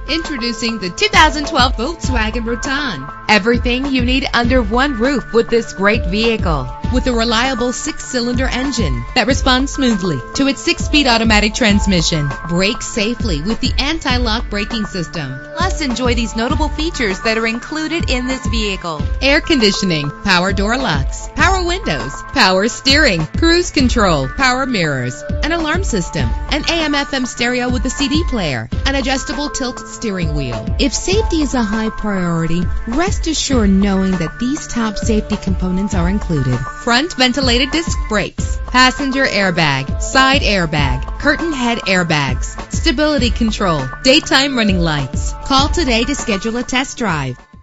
Introducing the 2012 Volkswagen Rotan. Everything you need under one roof with this great vehicle. With a reliable 6-cylinder engine that responds smoothly to its 6-speed automatic transmission. Brake safely with the anti-lock braking system. Plus, enjoy these notable features that are included in this vehicle. Air conditioning, power door locks, power windows, power steering, cruise control, power mirrors, an alarm system, an AM/FM stereo with a CD player, an adjustable tilt steering wheel. If safety is a high priority, rest assured knowing that these top safety components are included. Front ventilated disc brakes, passenger airbag, side airbag, curtain head airbags, stability control, daytime running lights. Call today to schedule a test drive.